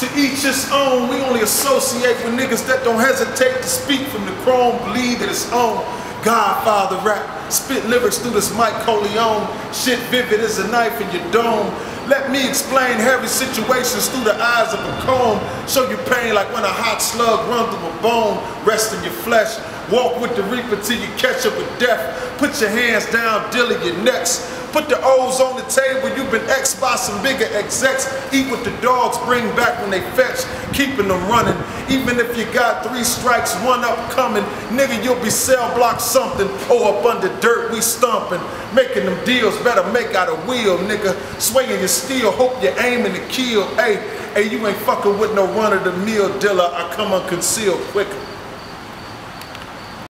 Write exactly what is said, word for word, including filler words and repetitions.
To each his own, we only associate with niggas that don't hesitate to speak from the chrome, believe that it's on. Godfather rap, spit lyrics through this Mike Corleone. Shit vivid as a knife in your dome. Let me explain heavy situations through the eyes of a comb. Show you pain like when a hot slug runs through a bone. Rest in your flesh, walk with the reaper till you catch up with death. Put your hands down, deal in your necks. Put the O's on the table, you've been X'd by some bigger execs. Eat what the dogs bring back when they fetch, keeping them running. Even if you got three strikes, one up coming, nigga, you'll be cell block something, or up under dirt we stomping. Making them deals, better make out a wheel, nigga. Swinging your steel, hope you're aiming to kill. Hey, hey, you ain't fucking with no run-of-the-mill dealer, I come unconcealed quick.